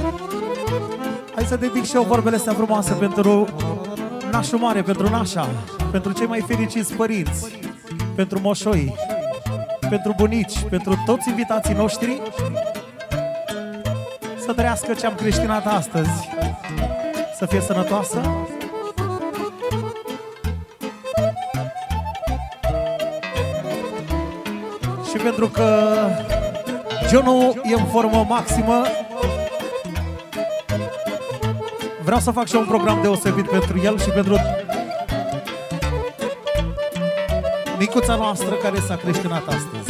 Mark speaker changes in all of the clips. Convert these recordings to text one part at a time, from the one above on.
Speaker 1: Hai să dedic și eu vorbele astea frumoase pentru nașul mare, pentru nașa, pentru cei mai fericiți părinți, pentru moșoi, pentru bunici, pentru toți invitații noștri. Să trăiască ce am creștinat astăzi, să fie sănătoasă. Și pentru că Johnul e în formă maximă, vreau să fac și un program deosebit pentru el și pentru micuța noastră care s-a creștinat astăzi.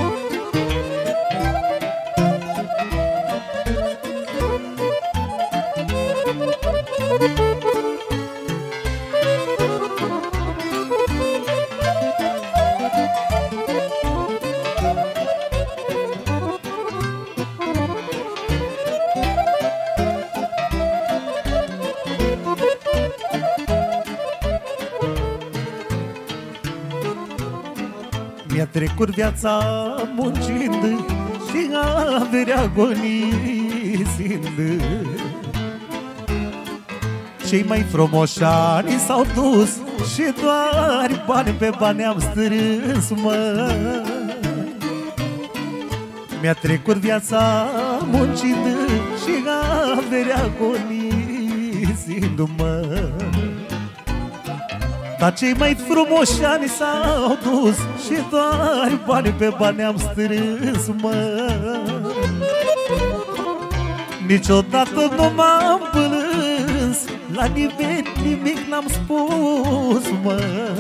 Speaker 1: Mi-a trecut viața muncind și averea agonisind. Cei mai frumoși ani s-au dus și doar bani pe bani am strâns, mă. Mi-a trecut viața muncind și averea agonisind, mă. Dar cei mai frumoși ani s-au dus și doar bani pe bani am strâns, mă. Niciodată nu m-am plâns, la nimeni nimic n-am spus, mă.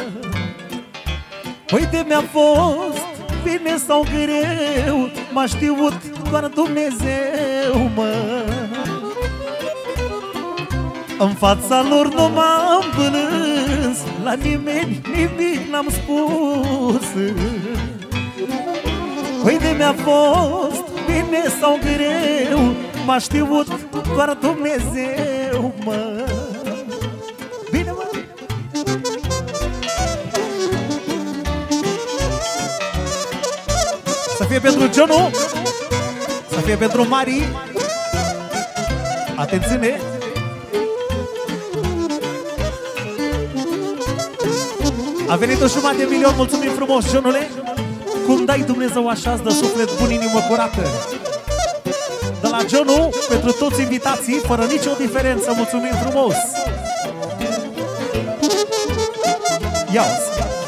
Speaker 1: Uite, mi-a fost bine sau greu, m-a știut doar Dumnezeu, mă. În fața lor nu m-am plâns, la nimeni nimic n-am spus. Uite, mi-a fost bine sau greu, m-a știut doar Dumnezeu, mă. Bine, mă! Să fie pentru Johnul, să fie pentru Mari. Atențiune! A venit o jumătate de milion, mulțumim frumos, Johnule. Cum dai Dumnezeu așa, îți dă suflet bun, inimă curată. De la Johnul, pentru toți invitații, fără nicio diferență, mulțumim frumos. Ia-o-ți.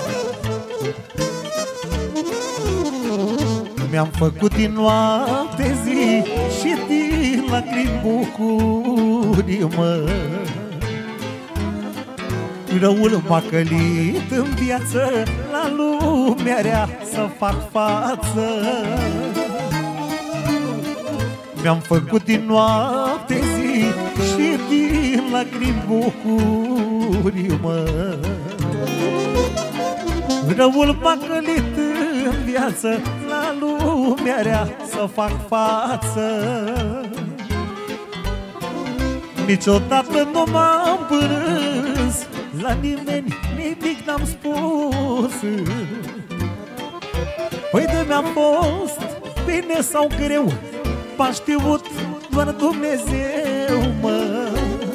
Speaker 1: Mi-am făcut din noapte zi și din lacrimi bucurii, mă. Răul m-a călit în viață, la lumea rea să fac față. Mi-am făcut din noapte zi și din lacrimi bucurii, mă. Răul m-a călit în viață, la lumea rea să fac față. Niciodată nu m-am plâns, la nimeni nimic n-am spus. Păi de mi-a fost bine sau greu, m-a știut doar Dumnezeu, mă.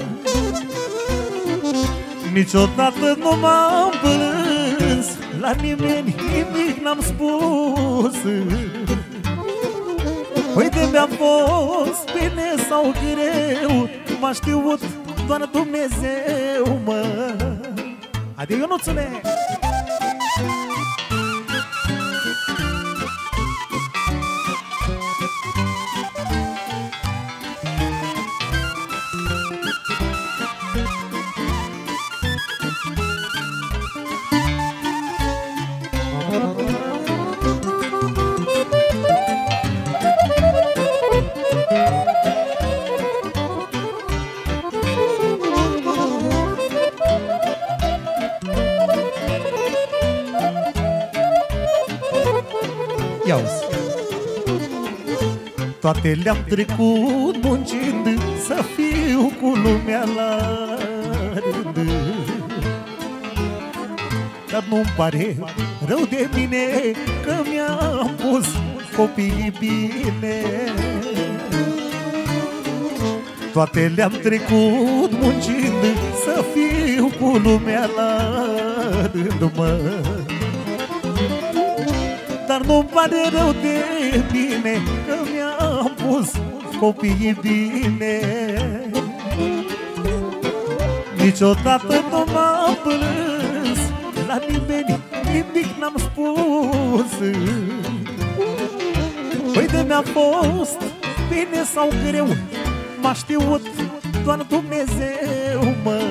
Speaker 1: Niciodată nu m-am plâns, la nimeni nimic n-am spus. Păi de mi-a fost bine sau greu, m-a știut doar Dumnezeu, mă. Haide, Ionuțule! Ia-uzi. Toate le-am trecut muncind, să fiu cu lumea la rând. Dar nu-mi pare rău de mine, că mi-am pus copiii bine. Toate le-am trecut muncind să fiu cu lumea la rând, mă. Dar nu-mi pare rău de bine că mi-am pus copiii bine. Niciodată nu m-am plâns la nimeni, nimic n-am spus. Păi de mi-a fost bine sau greu, m-a știut doar Dumnezeu, mă.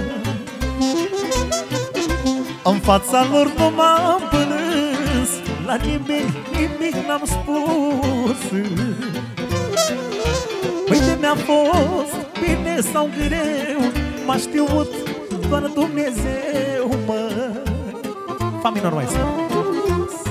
Speaker 1: În fața lor nu m-am plâns la nimeni, nimic n-am spus. Păi de mi-a fost bine sau greu, m-a știut doar Dumnezeu, mă. Fa minor, maestro.